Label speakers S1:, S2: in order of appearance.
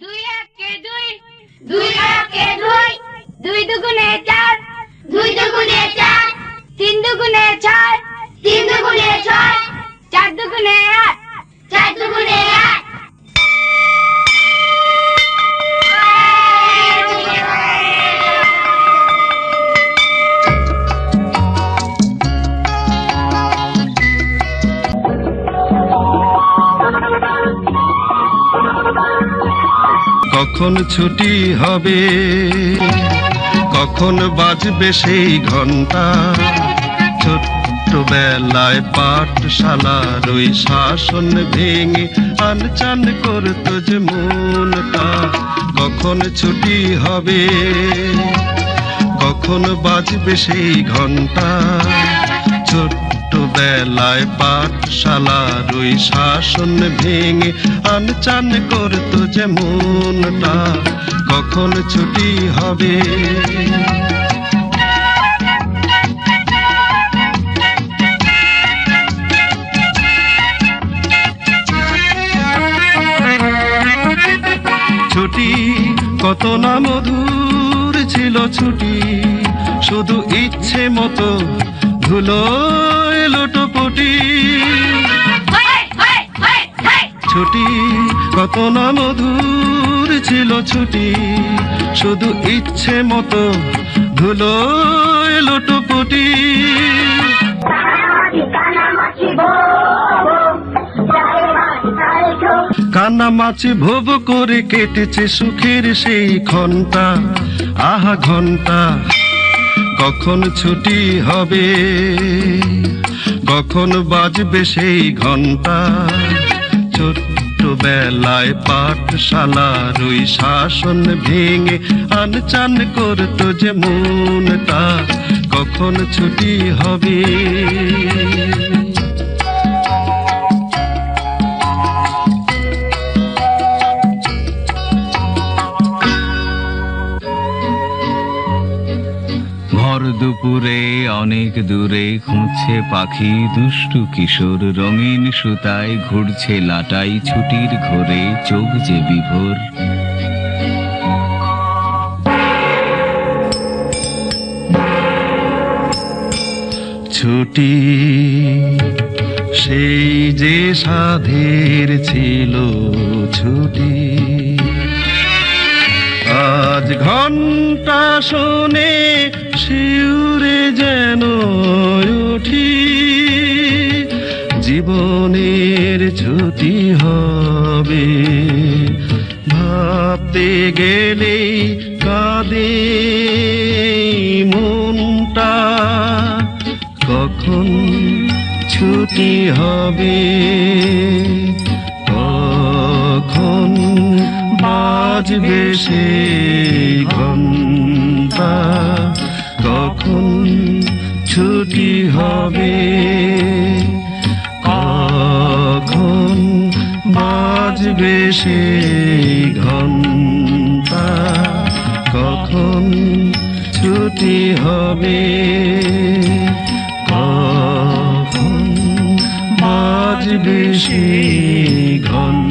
S1: দুই একে দুই, দুই একে দুই, দুই দুগুণে চার, দুই দুগুণে চার, তিন দুগুণে ছয়, তিন দুগুণে ছয়, চার দুগুণে আট, চার দুগুণে আট।
S2: কখন ছুটি হবে, কখন বাজবে সেই ঘন্টা, ছোট্টবেলায় পাঠশালার ওই শাসন ভেঙে আনচান করতো যে মনটা। কখন ছুটি হবে, কখন বাজবে সেই ঘন্টা, ছোট্টবেলায় পাঠশালার ওই শাসন ভেঙে আনচান করতো যে মনটা। কখন ছুটি হবে, ছুটি কত না মধুর ছিল ছুটি, শুধু ইচ্ছে মতো ধুলো লোটোপটি। ছুটি কত না মধুর ছিল ছুটি, শুধু ইচ্ছে মতো ধুলো লোটোপটি। কানামাছি ভোব করে কেটেছে সুখের সেই ঘন্টা, আহা ঘন্টা। কখন ছুটি হবে, কখন বাজবে সেই ঘন্টা, ছোট্টবেলায় পাঠশালার ওই শাসন ভেঙে আনচান করতো যে মনটা। কখন ছুটি হবে,
S3: ভর দুপুরে অনেক দূরে খুঁজছে পাখি দুষ্টু কিশোর, রঙিন সুতায় ঘুরছে লাটাই ছুটির ঘোরে, চোখ যে বিভোর।
S2: ছুটি সেই যে সাধের ছিল ছুটি, আজ ঘন্টা শোনে শিউরে যেন উঠি। জীবনের ছুটি হবে, ভাবতে গেলে কাঁদে মনটা। কখন ছুটি হবে, কখন বাজবে সেই ঘন্টা, কখন ছুটি হবে, কখন বাজবে সেই ঘন্টা, কখন ছুটি হবে, কখন বাজবে সেই ঘন্টা।